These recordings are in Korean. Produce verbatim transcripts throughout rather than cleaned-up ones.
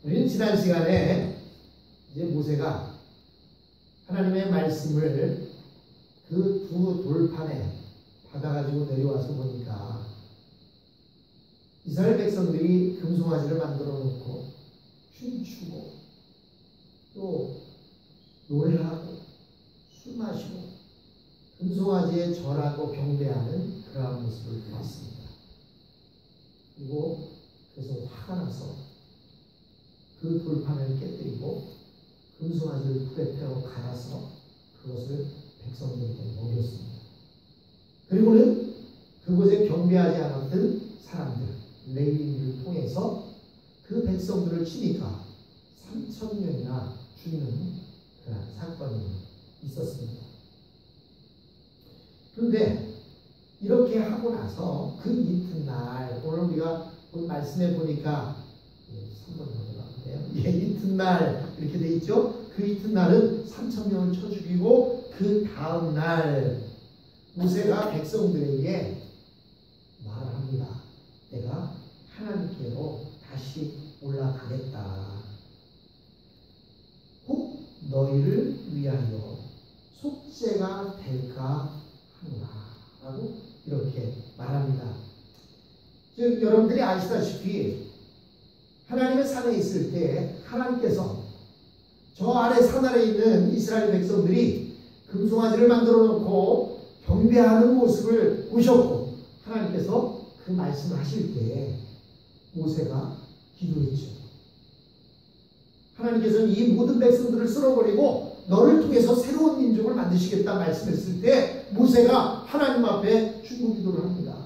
우리는 지난 시간에 이제 모세가 하나님의 말씀을 그 두 돌판에 받아가지고 내려와서 보니까 이스라엘 백성들이 금송아지를 만들어 놓고 춤추고 또 노래하고 술 마시고 금송아지에 절하고 경배하는 그러한 모습을 보았습니다. 그리고 그래서 화가 나서 그 돌판을 깨뜨리고 금송아지를 불에 태워 갈아서 그것을 백성들에게 먹였습니다. 그리고는 그곳에 경배하지 않았던 사람들, 레위인들을 통해서 그 백성들을 치니까 삼천 명이나 죽는 그런 사건이 있었습니다. 그런데 이렇게 하고 나서 그 이튿날, 오늘 우리가 오늘 말씀해 보니까 삼 번 넘어가는데요. 예, 이튿날 이렇게 돼 있죠. 그 이튿날은 삼천 명을 쳐 죽이고 그 다음 날 모세가 백성들에게 말합니다. 내가 하나님께로 다시 올라가겠다. 혹 너희를 위하여 속죄가 될까 하노라 라고 이렇게 말합니다. 즉 여러분들이 아시다시피 하나님의 산에 있을 때 하나님께서 저 아래 산 아래에 있는 이스라엘 백성들이 금송아지를 만들어 놓고 경배하는 모습을 보셨고 하나님께서 그 말씀을 하실 때 모세가 기도했죠. 하나님께서는 이 모든 백성들을 쓸어버리고 너를 통해서 새로운 민족을 만드시겠다 말씀했을 때 모세가 하나님 앞에 중보 기도를 합니다.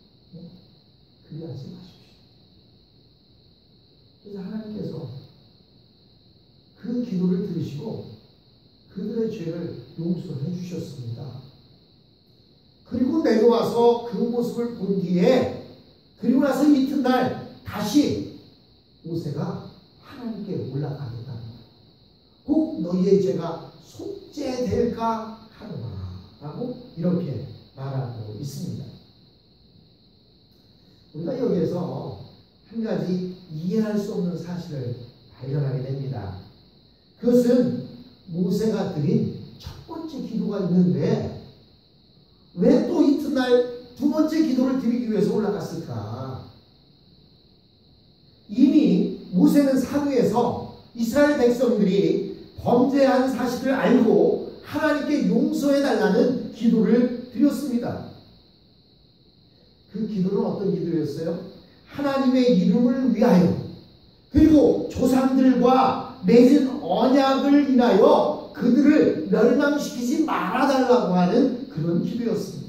그리하지 마십시오. 그래서 하나님께서 그 기도를 들으시고 그들의 죄를 용서해 주셨습니다. 그리고 내려와서 그 모습을 본 뒤에 그리고 나서 이튿날 다시 모세가 하나님께 올라가겠다는 거예요. 혹 너희의 죄가 속죄될까 하노라 라고 이렇게 말하고 있습니다. 우리가 여기에서 한 가지 이해할 수 없는 사실을 발견하게 됩니다. 그것은 모세가 드린 첫 번째 기도가 있는데 왜 또 이튿날 두 번째 기도를 드리기 위해서 올라갔을까? 이미 모세는 산 위에서 이스라엘 백성들이 범죄한 사실을 알고 하나님께 용서해달라는 기도를 드렸습니다. 그 기도는 어떤 기도였어요? 하나님의 이름을 위하여 그리고 조상들과 맺은 언약을 인하여 그들을 멸망시키지 말아달라고 하는 그런 기도였습니다.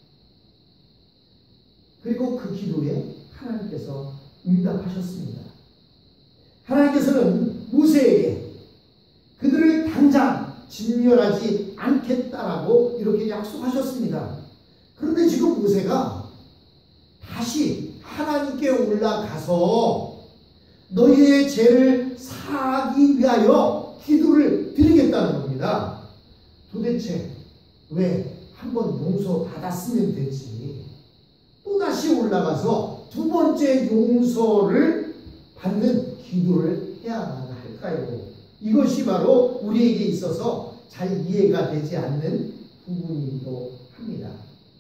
그리고 그 기도에 하나님께서 응답하셨습니다. 하나님께서는 모세에게 그들을 당장 진멸하지 않겠다라고 이렇게 약속하셨습니다. 그런데 지금 모세가 다시 하나님께 올라가서 너희의 죄를 사하기 위하여 기도를 드리겠다는 겁니다. 도대체 왜 한번 용서 받았으면 됐지 또다시 올라가서 두 번째 용서를 받는 기도를 해야만 할까요? 이것이 바로 우리에게 있어서 잘 이해가 되지 않는 부분이기도 합니다.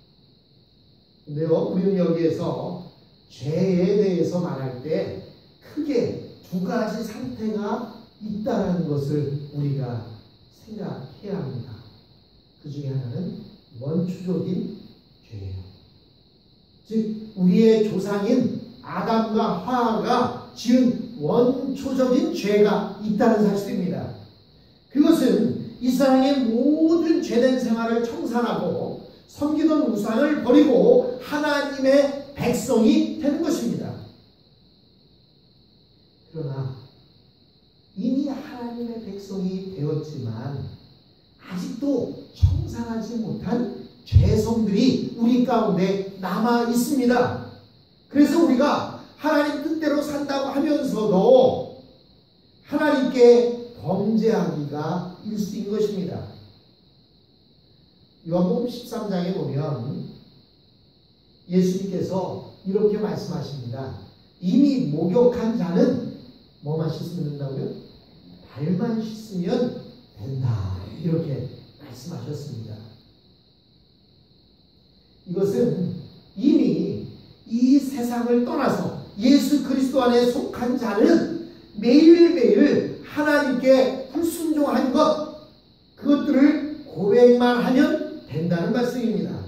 근데요, 우리는 여기에서 죄에 대해서 말할 때 크게 두 가지 상태가 있다는 것을 우리가 생각해야 합니다. 그 중에 하나는 원초적인 죄예요. 즉 우리의 조상인 아담과 하와가 지은 원초적인 죄가 있다는 사실입니다. 그것은 이 세상의 모든 죄된 생활을 청산하고 섬기던 우상을 버리고 하나님의 백성이 되는 것입니다. 그러나 이미 하나님의 백성이 되었지만 아직도 청산하지 못한 죄성들이 우리 가운데 남아 있습니다. 그래서 우리가 하나님 뜻대로 산다고 하면서도 하나님께 범죄하기가 일수인 것입니다. 요한복음 십삼 장에 보면 예수님께서 이렇게 말씀하십니다. 이미 목욕한 자는 뭐만 씻으면 된다고요? 발만 씻으면 된다. 이렇게 말씀하셨습니다. 이것은 이미 이 세상을 떠나서 예수 그리스도 안에 속한 자는 매일매일 하나님께 불순종한 것, 그것들을 고백만 하면 된다는 말씀입니다.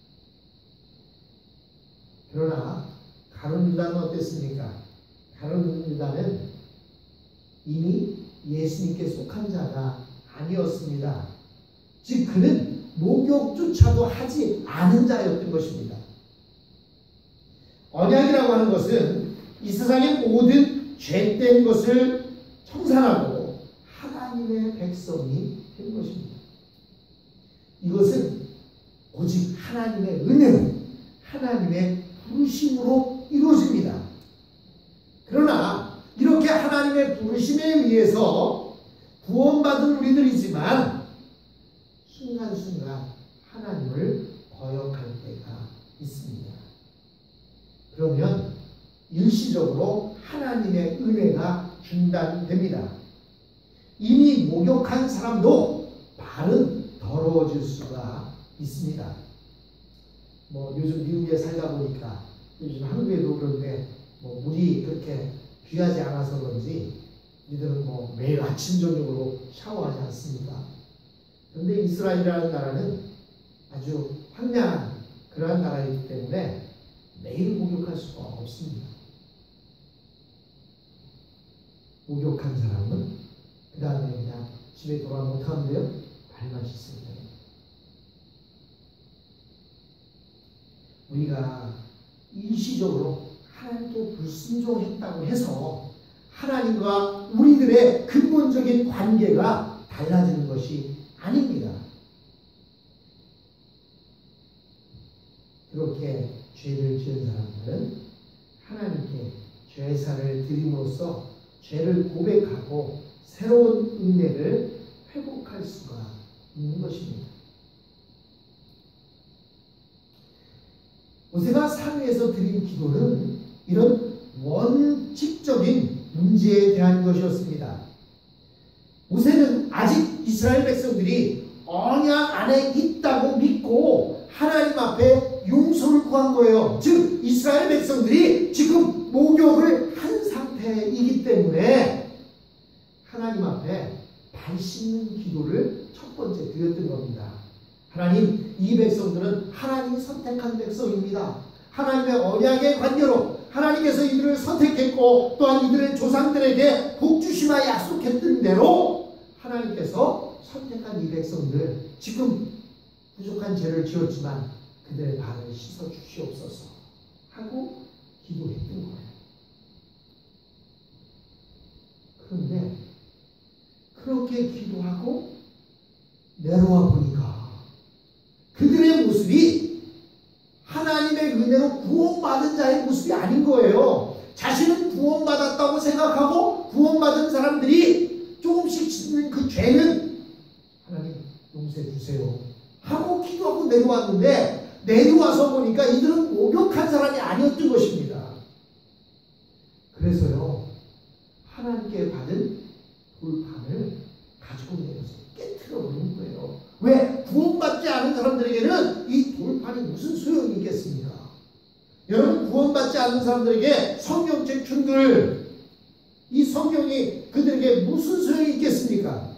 그러나 가룟 유다는 어땠습니까? 가룟 유다는 이미 예수님께 속한 자가 아니었습니다. 즉 그는 목욕조차도 하지 않은 자였던 것입니다. 언약이라고 하는 것은 이 세상의 모든 죄된 것을 청산하고 하나님의 백성이 된 것입니다. 이것은 오직 하나님의 은혜로, 하나님의 부르심으로 이루어집니다. 그러나 이렇게 하나님의 부르심에 의해서 구원받은 우리들이지만 순간순간 하나님을 거역할 때가 있습니다. 그러면 일시적으로 하나님의 은혜가 중단됩니다. 이미 목욕한 사람도 발은 더러워질 수가 있습니다. 뭐 요즘 미국에 살다 보니까 요즘 한국에도 그런데 뭐 물이 그렇게 귀하지 않아서 그런지 이들은 뭐 매일 아침 저녁으로 샤워하지 않습니다. 그런데 이스라엘이라는 나라는 아주 황량한 그러한 나라이기 때문에 매일 목욕할 수가 없습니다. 목욕한 사람은 그 다음에 그냥 집에 돌아가면 어떡하는데요? 발만 씻으면 됩니다. 우리가 일시적으로 하나님께 불순종했다고 해서 하나님과 우리들의 근본적인 관계가 달라지는 것이 아닙니다. 그렇게 죄를 지은 사람들은 하나님께 죄사를 드림으로써 죄를 고백하고 새로운 은혜를 회복할 수가 있는 것입니다. 모세가 산 위에서 드린 기도는 이런 원칙적인 문제에 대한 것이었습니다. 모세는 아직 이스라엘 백성들이 언약 안에 있다고 믿고 하나님 앞에 용서를 구한 거예요. 즉 이스라엘 백성들이 지금 목욕을 한 상태이기 때문에 하나님 앞에 발 씻는 기도를 첫 번째 드렸던 겁니다. 하나님, 이 백성들은 하나님이 선택한 백성입니다. 하나님의 언약의 관계로 하나님께서 이들을 선택했고 또한 이들의 조상들에게 복 주시마 약속했던 대로 하나님께서 선택한 이 백성들, 지금 부족한 죄를 지었지만 그들의 발을 씻어 주시옵소서 하고 기도했던 거예요. 그런데 그렇게 기도하고 내려와 보니까 그들의 모습이 하나님의 은혜로 구원받은 자의 모습이 아닌 거예요. 자신은 구원받았다고 생각하고 구원받은 사람들이 조금씩 짓는 그 죄는 하나님 용서해 주세요 하고 기도하고 내려왔는데 내려와서 보니까 이들은 목욕한 사람이 아니었던 것입니다. 그래서요, 하나님께 받은 돌판을 가지고 내려서 깨트려 버린 거예요. 왜? 구원받지 않은 사람들에게는 이 돌판이 무슨 소용이 있겠습니까? 여러분, 구원받지 않은 사람들에게 성경책 준글, 이 성경이 그들에게 무슨 소용이 있겠습니까?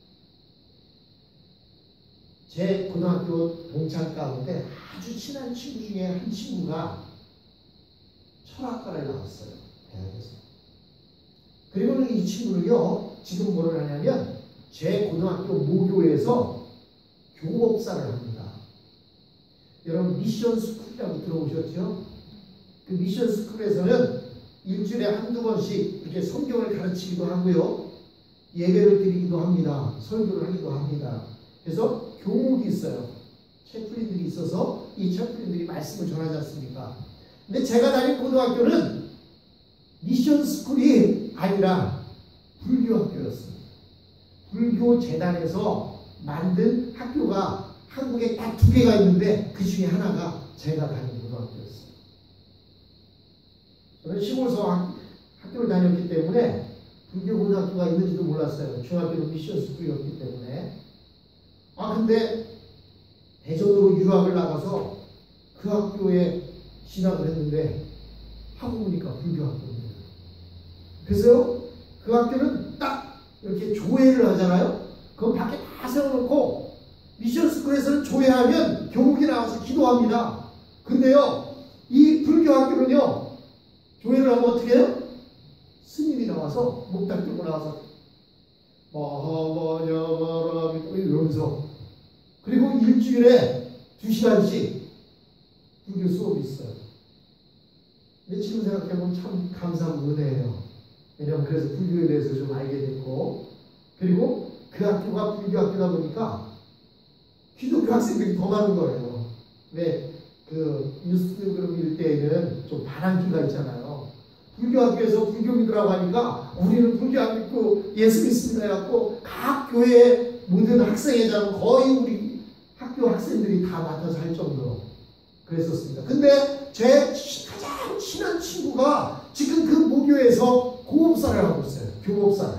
제 고등학교 동창 가운데 아주 친한 친구 중에 한 친구가 철학과를 나왔어요. 대학에서. 그리고는 이 친구는요, 지금 뭐를 하냐면 제 고등학교 모교에서 교목사를 합니다. 여러분 미션 스쿨이라고 들어보셨죠? 그 미션 스쿨에서는 일주일에 한두 번씩 이렇게 성경을 가르치기도 하고요. 예배를 드리기도 합니다. 설교를 하기도 합니다. 그래서 교목이 있어요. 채플린들이 있어서 이 채플린들이 말씀을 전하지 않습니까? 근데 제가 다닌 고등학교는 미션 스쿨이 아니라 불교 학교였습니다. 불교 재단에서 만든 학교가 한국에 딱 두 개가 있는데 그 중에 하나가 제가 다닌 고등학교였어요. 저는 시골서 학, 학교를 다녔기 때문에 불교 고등학교가 있는지도 몰랐어요. 중학교는 미션 스쿨이었기 때문에. 아 근데 대전으로 유학을 나가서 그 학교에 진학을 했는데 하고 보니까 불교 학교입니다. 그래서 그 학교는 딱 이렇게 조회를 하잖아요. 그거 밖에 다 세워놓고 미션 스쿨에서는 조회하면 교목이 나와서 기도합니다. 근데요 이 불교 학교는요 조회를 하면 어떻게 해요? 스님이 나와서 목탁 들고 나와서 마하바냐마라미 이러면서 그리고 일주일에 두 시간씩 불교 수업이 있어요. 근데 지금 생각해보면 참 감사한 은혜예요. 왜냐면 그래서 불교에 대해서 좀 알게 됐고 그리고 그 학교가 불교 학교다 보니까 기독교 학생들이 더 많은 거예요. 왜? 그 뉴스그룹 일대에는 좀 반항기가 있잖아요. 불교 학교에서 불교민들하고 하니까 우리는 불교 안 믿고 예수 믿습니다 해갖고 각 교회 모든 학생회장은 거의 우리 학교 학생들이 다 맡아서 할 정도로 그랬었습니다. 근데 제 가장 친한 친구가 지금 그 모교에서 고급사를 하고 있어요. 교법사를.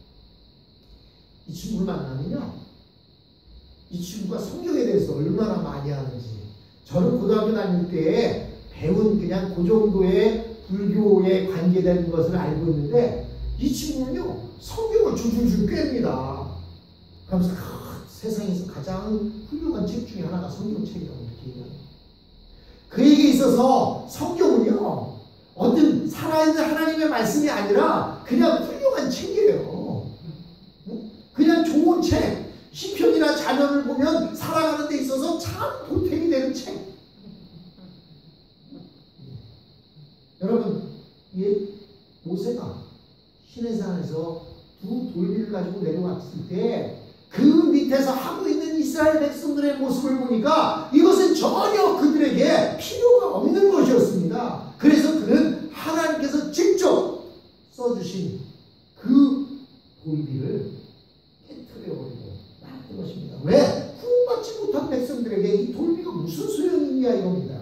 이 친구를 만나면요 이 친구가 성경에 대해서 얼마나 많이 아는지 저는 고등학교 다닐 때에 배운 그냥 그 정도의 불교에 관계된 것을 알고 있는데 이 친구는요 성경을 줄줄줄 꿰입니다. 그러면서 아, 세상에서 가장 훌륭한 책 중에 하나가 성경책이라고 이렇게 얘기합니다. 그에게 있어서 성경은요 어떤 살아있는 하나님의 말씀이 아니라 그냥 훌륭한 책이에요. 그냥 좋은 책. 시편이나 자면을 보면 살아가는 데 있어서 참 보탬이 되는 책. 여러분, 이 모세가 시내산에서 두 돌비를 가지고 내려왔을 때 그 밑에서 하고 있는 이스라엘 백성들의 모습을 보니까 이것은 전혀 그들에게 필요가 없는 것이었습니다. 그래서 그는 하나님께서 직접 써주신 그 돌비를 깨트려버리고 말았던 것입니다. 왜? 구원받지 못한 백성들에게 이 돌비가 무슨 소용이 있냐 이겁니다.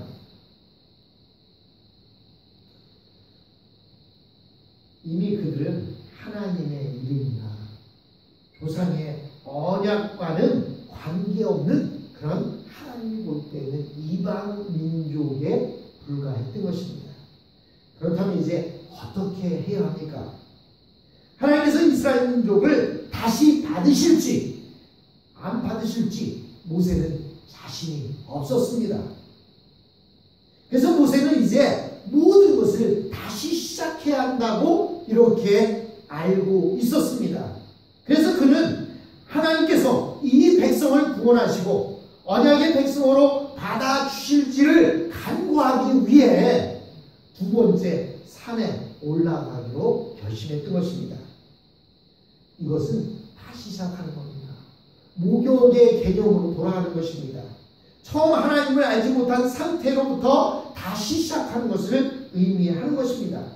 이미 그들은 하나님의 이름이나 조상의 언약과는 관계없는 그런 하나님이 볼 때는 이방 민족에 불과했던 것입니다. 그렇다면 이제 어떻게 해야 합니까? 하나님께서 이스라엘 민족을 다시 받으실지 안 받으실지 모세는 자신이 없었습니다. 그래서 모세는 이제 모든 것을 다시 시작해야 한다고 이렇게 알고 있었습니다. 그래서 그는 하나님께서 이 백성을 구원하시고 언약의 백성으로 받아주실지를 간구하기 위해 두 번째 산에 올라가기로 결심했던 것입니다. 이것은 다시 시작하는 겁니다. 모교의 개념으로 돌아가는 것입니다. 처음 하나님을 알지 못한 상태로부터 다시 시작하는 것을 의미하는 것입니다.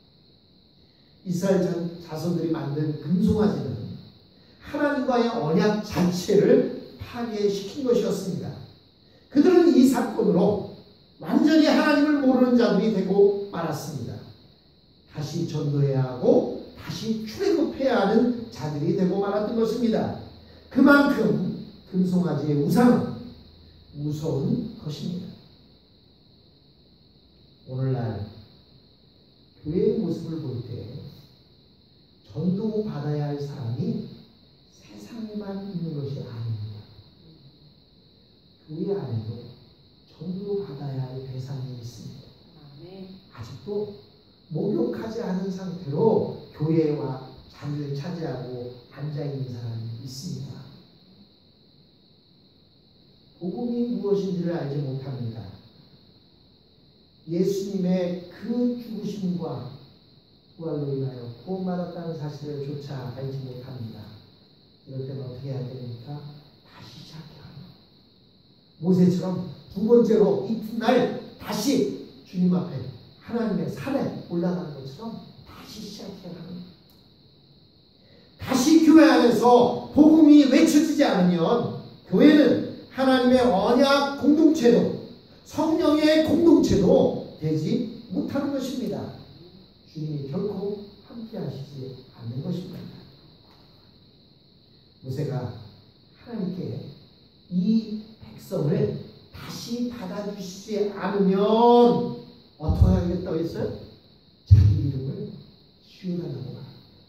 이스라엘 자손들이 만든 금송아지는 하나님과의 언약 자체를 파괴시킨 것이었습니다. 그들은 이 사건으로 완전히 하나님을 모르는 자들이 되고 말았습니다. 다시 전도해야 하고 다시 출애굽해야 하는 자들이 되고 말았던 것입니다. 그만큼 금송아지의 우상은 무서운 것입니다. 오늘날 교회의 모습을 볼 때 전도받아야 할 사람이 세상에만 있는 것이 아닙니다. 교회 안에도 전도받아야 할 대상이 있습니다. 아직도 목욕하지 않은 상태로 교회와 자리를 차지하고 앉아있는 사람이 있습니다. 복음이 무엇인지를 알지 못합니다. 예수님의 그 죽으심과 부활로 인하여 구원받았다는 사실을 조차 알지 못합니다. 이럴 때는 어떻게 해야 됩니까? 다시 시작해야 합니다. 모세처럼 두 번째로 이튿날 다시 주님 앞에 하나님의 산에 올라가는 것처럼 다시 시작해야 합니다. 다시 교회 안에서 복음이 외쳐지지 않으면 교회는 하나님의 언약 공동체도 성령의 공동체도 되지 못하는 것입니다. 주님이 결코 함께 하시지 않는 것입니다. 모세가 하나님께 이 백성을 다시 받아주시지 않으면 어떻게 하겠다고 했어요? 자기 이름을 지워달라고 말합니다.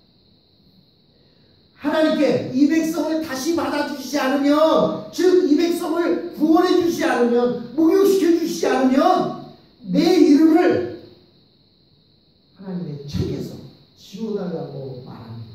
하나님께 이 백성을 다시 받아주시지 않으면, 즉 이 백성을 구원해 주시지 않으면, 목욕시켜 주시지 않으면 내 이름을 하나님의 책에서 지워달라고 말합니다.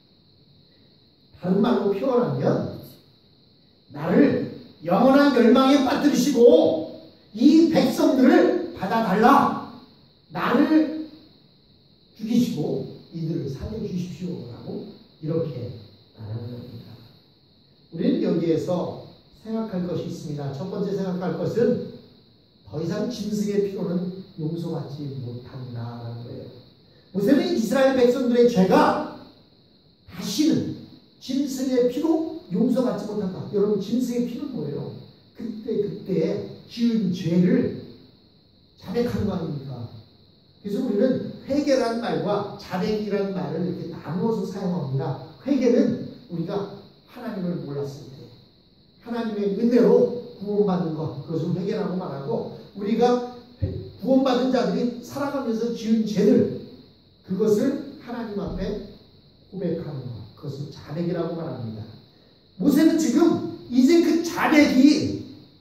다른 말로 표현하면 나를 영원한 멸망에 빠뜨리시고 이 백성들을 받아달라, 나를 죽이시고 이들을 살려주십시오라고 이렇게 말하는 겁니다. 우리는 여기에서 생각할 것이 있습니다. 첫 번째 생각할 것은 더 이상 짐승의 피로는 용서받지 못한다라는 거예요. 모세는 이스라엘 백성들의 죄가 다시는 짐승의 피로 용서받지 못한다. 여러분, 짐승의 피는 뭐예요? 그때 그때 지은 죄를 자백하는 거 아닙니까? 그래서 우리는 회개라는 말과 자백이라는 말을 이렇게 나누어서 사용합니다. 회개는 우리가 하나님을 몰랐을 때 하나님의 은혜로 구원받는 것, 그것을 회개라고 말하고, 우리가 구원받은 자들이 살아가면서 지은 죄들, 그것을 하나님 앞에 고백하는 것, 그것을 자백이라고 말합니다. 모세는 지금 이제 그 자백이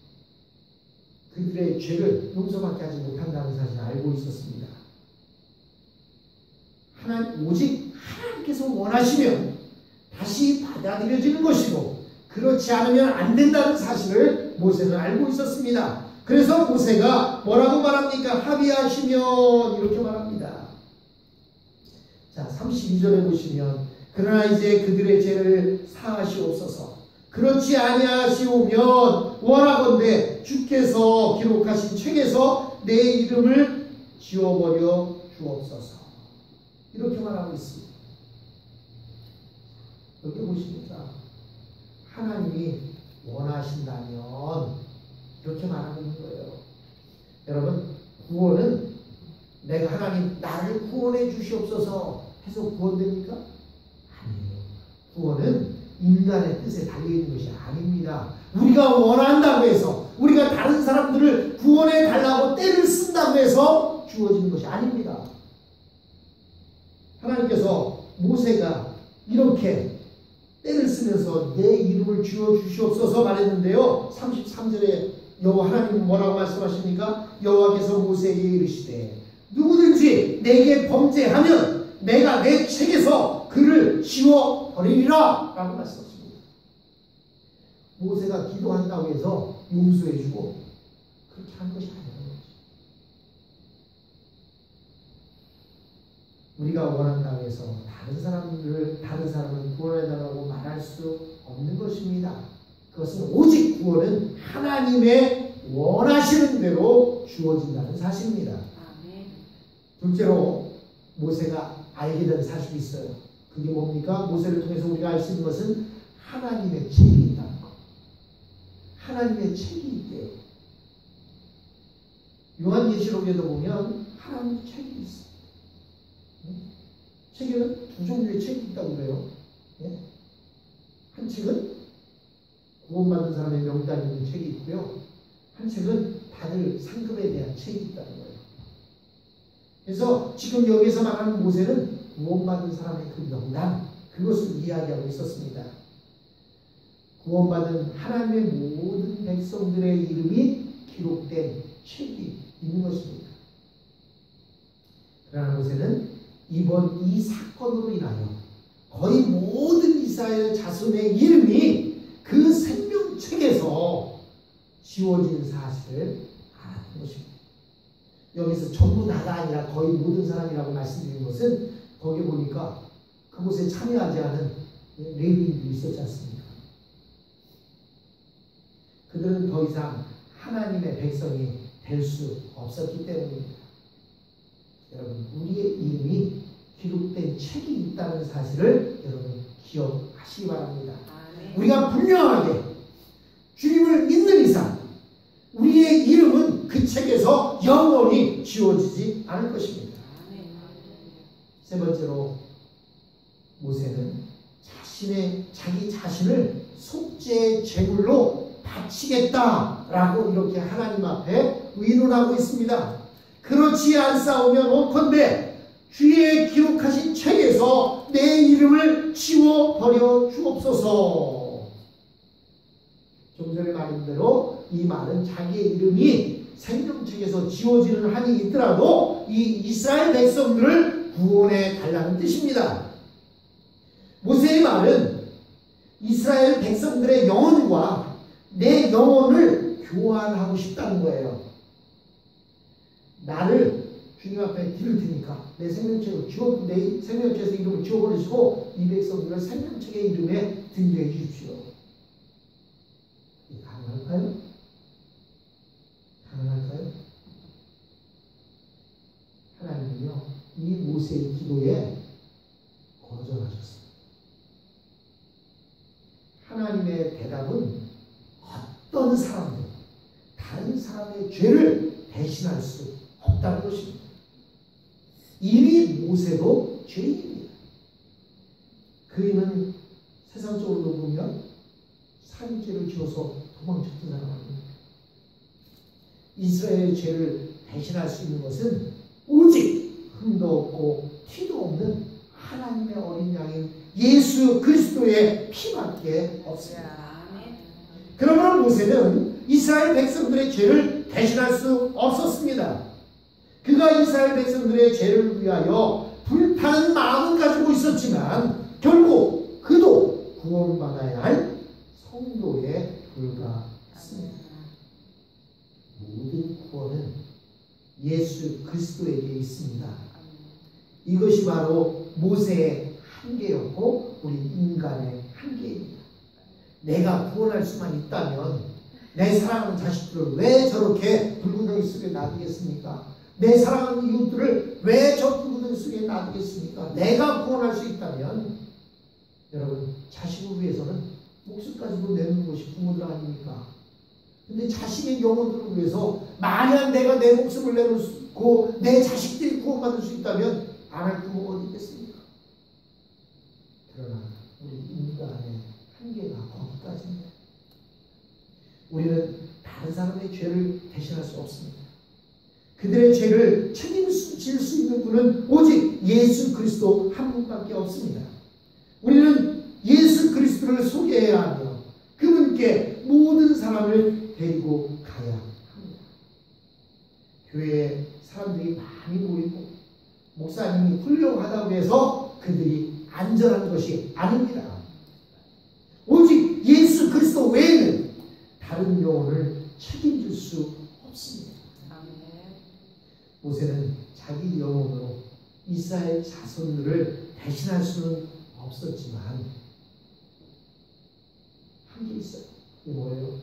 그들의 죄를 용서받게 하지 못한다는 사실을 알고 있었습니다. 하나님, 오직 하나님께서 원하시면 다시 받아들여지는 것이고, 그렇지 않으면 안 된다는 사실을 모세는 알고 있었습니다. 그래서 모세가 뭐라고 말합니까? 합의하시면 이렇게 말합니다. 자, 삼십이 절에 보시면, 그러나 이제 그들의 죄를 사하시옵소서. 그렇지 아니하시오면 원하건대 주께서 기록하신 책에서 내 이름을 지워버려 주옵소서. 이렇게 말하고 있습니다. 여기 보십니까? 하나님이 원하신다면 이렇게 말하고 있는 거예요. 여러분, 구원은 내가 하나님 나를 구원해 주시옵소서 해서 구원됩니까? 아니에요. 구원은 인간의 뜻에 달려있는 것이 아닙니다. 우리가 원한다고 해서, 우리가 다른 사람들을 구원해 달라고 때를 쓴다고 해서 주어지는 것이 아닙니다. 하나님께서 모세가 이렇게 때를 쓰면서 내 이름을 지어 주시옵소서 말했는데요, 삼십삼 절에 여호와 하나님은 뭐라고 말씀하십니까? 여호와께서 모세에게 이르시되 누구든지 내게 범죄하면 내가 내 책에서 그를 지워버리리라 라고 말씀하십니다. 모세가 기도한다고 해서 용서해주고 그렇게 한 것이 아니라는 거죠. 우리가 원한다고 해서 다른 사람들을, 다른 사람을 구원해달라고 말할 수 없는 것입니다. 그것은 오직 구원은 하나님의 원하시는 대로 주어진다는 사실입니다. 아멘. 둘째로 모세가 알게 된 사실이 있어요. 그게 뭡니까? 모세를 통해서 우리가 알 수 있는 것은 하나님의 책이 있다는 것. 하나님의 책이 있대요. 요한계시록에도 보면 하나님의 책이 있어요. 책에는 두 종류의 책이 있다고 그래요. 예? 한 책은 구원받은 사람의 명단이 있는 책이 있고요, 한 책은 받을 상급에 대한 책이 있다는 거예요. 그래서 지금 여기서 말하는 모세는 구원받은 사람의 그 명단, 그것을 이야기하고 있었습니다. 구원받은 하나님의 모든 백성들의 이름이 기록된 책이 있는 것입니다. 그러나 모세는 이번 이 사건으로 인하여 거의 모든 이스라엘 자손의 이름이 그 생명책에서 지워진 사실을 알았던 것입니다. 여기서 전부 다가 아니라 거의 모든 사람이라고 말씀드린 것은, 거기 보니까 그곳에 참여하지 않은 레위인들이 있었지 않습니까? 그들은 더 이상 하나님의 백성이 될 수 없었기 때문입니다. 여러분, 우리의 이름이 기록된 책이 있다는 사실을 여러분 기억하시기 바랍니다. 아멘. 우리가 분명하게 주님을 믿는 이상 우리의 이름은 그 책에서 영원히 지워지지 않을 것입니다. 아멘. 세 번째로 모세는 자신의 자기 자신을 속죄 제물로 바치겠다라고 이렇게 하나님 앞에 의논하고 있습니다. 그렇지 않사오면 원컨대 주의 기록하신 책에서 내 이름을 지워버려 주옵소서. 좀 전에 말한 대로 이 말은 자기의 이름이 생명책에서 지워지는 한이 있더라도 이 이스라엘 백성들을 구원해 달라는 뜻입니다. 모세의 말은 이스라엘 백성들의 영혼과 내 영혼을 교환하고 싶다는 거예요. 나를 주님 앞에 기를 테니까 내 생명책을 지워, 내 생명책에서 이름을 지워버리시고 이 백성들을 생명책의 이름에 등재해 주십시오. 이게 가능할까요? 가능할까요? 하나님은요, 이 모세의 기도에 거절하셨습니다. 하나님의 대답은 어떤 사람도 다른 사람의 죄를 대신할 수 없다는 것입니다. 이미 모세도 죄인입니다. 그이는 세상적으로 보면 살인죄를 지어서 도망쳤던 사람입니다. 이스라엘의 죄를 대신할 수 있는 것은 오직 흠도 없고 티도 없는 하나님의 어린 양인 예수 그리스도의 피밖에 없습니다. 그러므로 모세는 이스라엘 백성들의 죄를 대신할 수 없었습니다. 그가 이스라엘 백성들의 죄를 위하여 불타는 마음은 가지고 있었지만 결국 그도 구원받아야 할 성도에 불과했습니다. 모든 구원은 예수 그리스도에게 있습니다. 이것이 바로 모세의 한계였고 우리 인간의 한계입니다. 내가 구원할 수만 있다면 내 사랑하는 자식들을 왜 저렇게 불구덩이 속에 놔두겠습니까? 내 사랑하는 이웃들을 왜 저 불구덩이 속에 놔두겠습니까? 내가 구원할 수 있다면 여러분, 자식을 위해서는 목숨까지도 내는 것이 부모들 아닙니까? 근데 자식의 영혼들을 위해서 만약 내가 내 목숨을 내놓고 내 자식들이 구원받을 수 있다면 안 할 부모가 어디 있겠습니까? 그러나 우리 인간의 한계가 거기까지입니다. 우리는 다른 사람의 죄를 대신할 수 없습니다. 그들의 죄를 책임질 수 있는 분은 오직 예수 그리스도 한 분밖에 없습니다. 우리는 예수 그리스도를 소개해야 하며 그분께 모든 사람을 데리고 가야 합니다. 교회에 사람들이 많이 모이고 목사님이 훌륭하다고 해서 그들이 안전한 것이 아닙니다. 오직 예수 그리스도 외에는 다른 영혼을 책임질 수 없습니다. 모세는 자기 영혼으로 이스라엘 자손들을 대신할 수는 없었지만 한 게 있어요. 그게 뭐예요?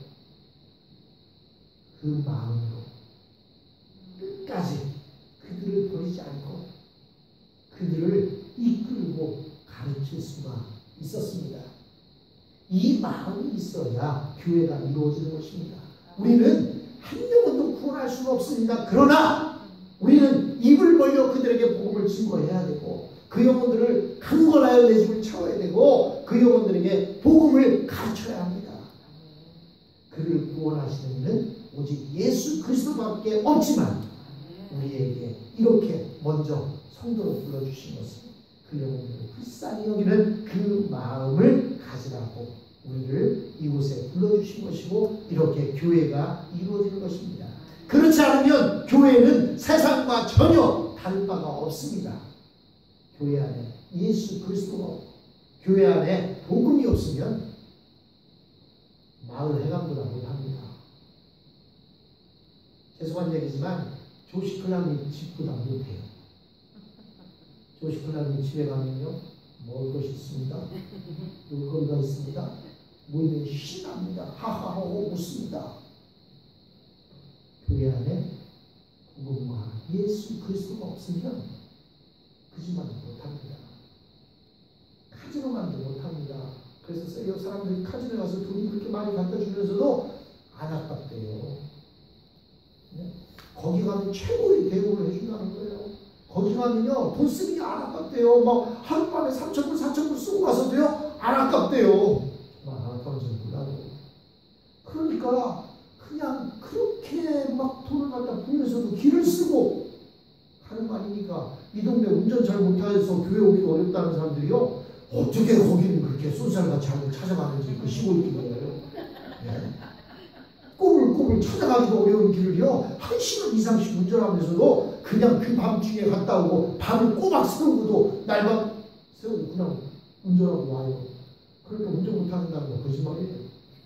그 마음으로 끝까지 그들을 버리지 않고 그들을 이끌고 가르칠 수가 있었습니다. 이 마음이 있어야 교회가 이루어지는 것입니다. 우리는 한 영혼도 구원할 수는 없습니다. 그러나 우리는 입을 벌려 그들에게 복음을 증거해야 되고 그 영혼들을 강권하여 내 집을 채워야 되고 그 영혼들에게 복음을 가르쳐야 합니다. 그를 구원하시는 이는 오직 예수 그리스도밖에 없지만 우리에게 이렇게 먼저 성도로 불러주신 것은 그 영혼들을 불쌍히 여기는 그 마음을 가지라고 우리를 이곳에 불러주신 것이고 이렇게 교회가 이루어지는 것입니다. 그렇지 않으면 교회는 세상과 전혀 다를 바가 없습니다. 교회 안에 예수 그리스도가 없고 교회 안에 복음이 없으면 마을 회관보다 못합니다. 죄송한 얘기지만 조시클라님 집보다 못해요. 조시클라님 집에 가면요 먹을 것이 있습니다. 놀거리가 있습니다. 모임에 신납니다. 하하하고 웃습니다. 교회 안에 복음과 예수 그리스도가 없으면 그 집만도 못합니다. 카지노만도 못합니다. 그래서 사람들이 카지노에 가서 돈이 그렇게 많이 갖다 주면서도 안 아깝대요. 네? 거기 가면 최고의 대우를 해준다는 거예요. 거기가면요 돈 쓰기 안 아깝대요. 막 하룻밤에 삼천 불 사천 불 쓰고 가서도요 안 아깝대요. 막 안 아까운지 몰라도. 그러니까 그냥 그렇게 막 돈을 갖다 부면서도 길을 쓰고 하는 거 아닙니까? 이 동네 운전 잘 못해서 교회 오기 어렵다는 사람들이요 어떻게 거기는 그렇게 쏜살같이 하고 찾아가는지 그 시골길이에요. 네? 꼬불꼬불 찾아가기도 어려운 길을요 한 시간 이상씩 운전하면서도 그냥 그 밤중에 갔다 오고 밤을 꼬박 세우고도 날밤 세우고 그냥 운전하고 와요. 그러니까 운전 못한다는 거 거짓말이에요.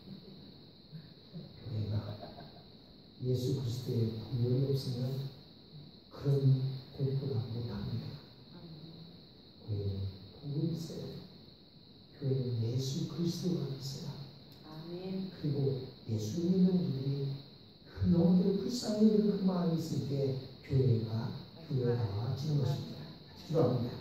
교회가 예수 그리스도의 보혈이 없으면 그런 공부가 못합니다. 교회는 복음이 있어야 돼요. 교회는 예수 그리스도가 있어야 아멘. 그리고 예수 믿는 분들이 그 영혼들을 불쌍히 여기는 그 마음이 있을 때 교회가 교회가 지는 것입니다. 기도합니다.